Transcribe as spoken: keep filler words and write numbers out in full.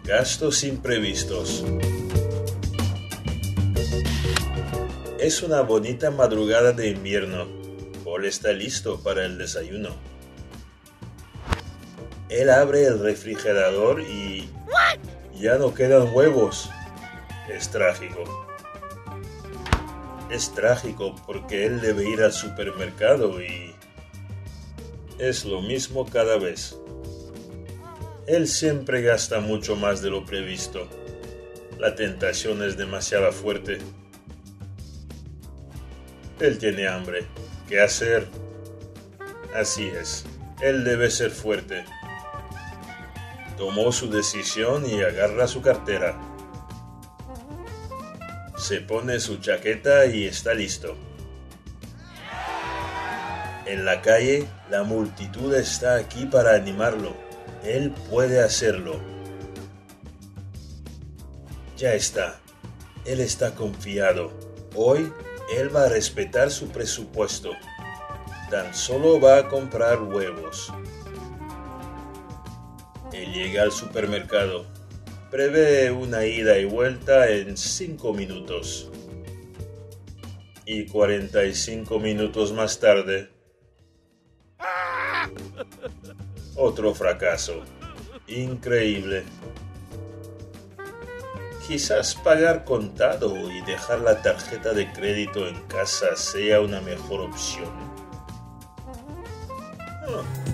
Gastos imprevistos. Es una bonita madrugada de invierno. Paul está listo para el desayuno. Él abre el refrigerador y ya no quedan huevos. Es trágico. Es trágico porque él debe ir al supermercado y es lo mismo cada vez. Él siempre gasta mucho más de lo previsto. La tentación es demasiado fuerte. Él tiene hambre. ¿Qué hacer? Así es. Él debe ser fuerte. Tomó su decisión y agarra su cartera. Se pone su chaqueta y está listo. En la calle, la multitud está aquí para animarlo. Él puede hacerlo. Ya está. Él está confiado. Hoy, él va a respetar su presupuesto. Tan solo va a comprar huevos. Él llega al supermercado. Prevé una ida y vuelta en cinco minutos. Y cuarenta y cinco minutos más tarde, otro fracaso. Increíble. Quizás pagar contado y dejar la tarjeta de crédito en casa sea una mejor opción. Oh.